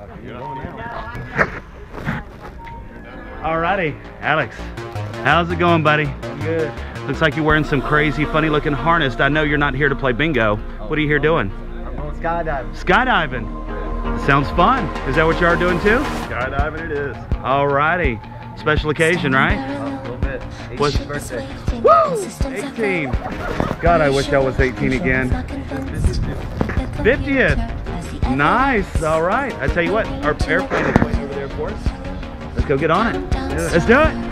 Alrighty, Alex, how's it going, buddy? I'm good. Looks like you're wearing some crazy, funny looking harness. I know you're not here to play bingo. What are you here doing? I'm going skydiving. Skydiving. Sounds fun. Is that what you are doing too? Skydiving it is. Alrighty. Special occasion, right? A little bit. 18th birthday. Woo! 18. God, I wish I was 18 again. 50th. Nice. All right. I tell you what, our airplane is waiting over there for us. Let's go get on it. Let's do it.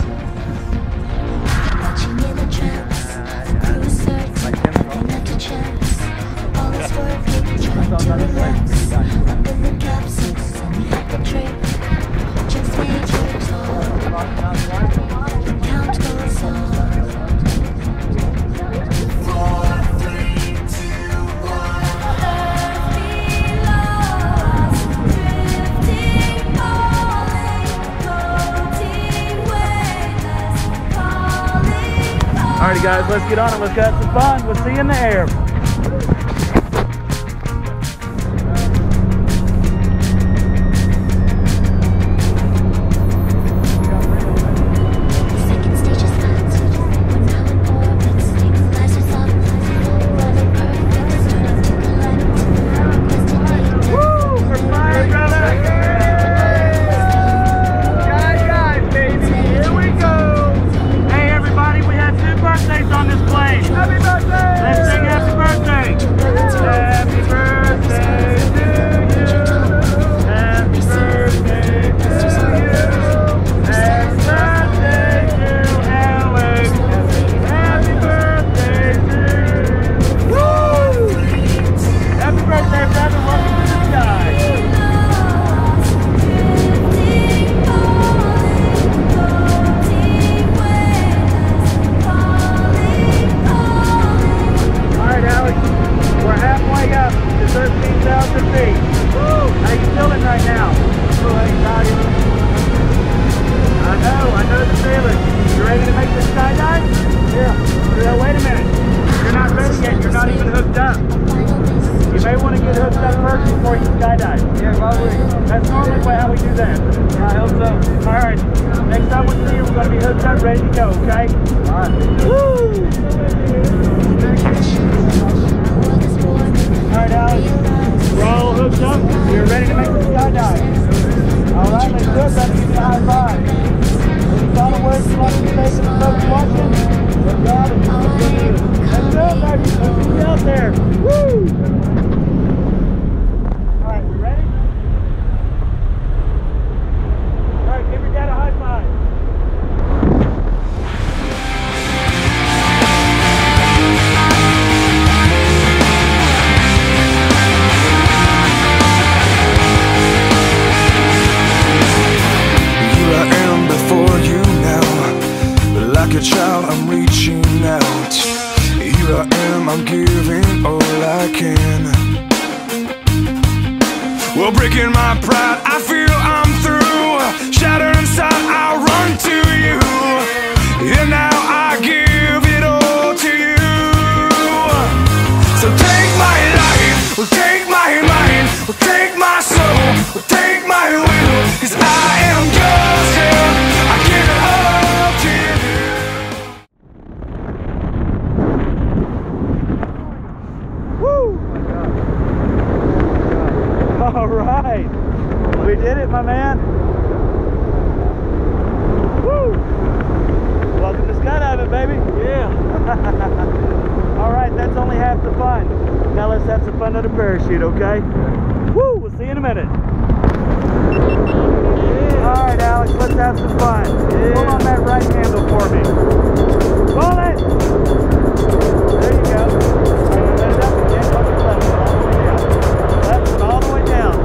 Alrighty guys, let's get on it. Let's go have some fun. We'll see you in the air. Skydive. Yeah, probably. That's normally how we do that. Yeah, I hope so. Alright, next time we see you, we're going to be hooked up, ready to go, okay? Alright. Woo! Alright, Alex. We're all hooked up. We're ready to make the skydive. Alright, let's do it. Let's give you a high five. Any final words you want to say to the folks watching? Let's go out and do it. Let's do it, baby. Let's see you out there. Woo! A child, I'm reaching out. Here I am, I'm giving all I can. Well, breaking my pride, I feel I'm through. Shattered inside, I'll run to you. And now I give it all to you. So take my life, well, take my mind, well, take my soul, well, take my will. 'Cause I am yours, yeah. I give it all to you. All right, we did it, my man. Woo! Welcome to skydiving, baby. Yeah. All right, that's only half the fun. Now let's have some fun under parachute, okay? Woo! We'll see you in a minute. Yeah. All right, Alex, let's have some fun. Yeah. Pull on that right handle for me. Pull it. There you go. Let it up again. Pull it left, all the way down. Left and all the way down.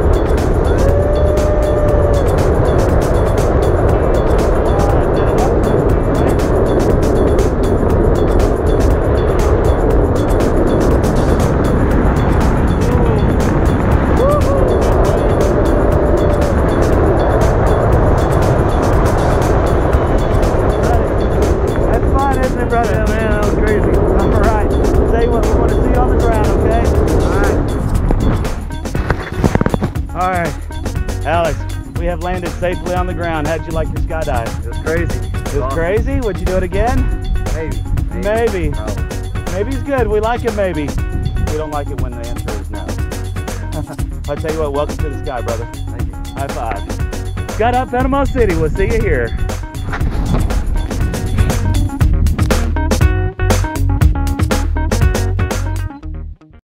Alright, Alex, we have landed safely on the ground. How'd you like your skydive? It was crazy. It was crazy? Would you do it again? Maybe. Maybe. Probably. Maybe's good. We like it maybe. We don't like it when the answer is no. I'll tell you what, welcome to the sky, brother. Thank you. High five. Skydive Panama City. We'll see you here.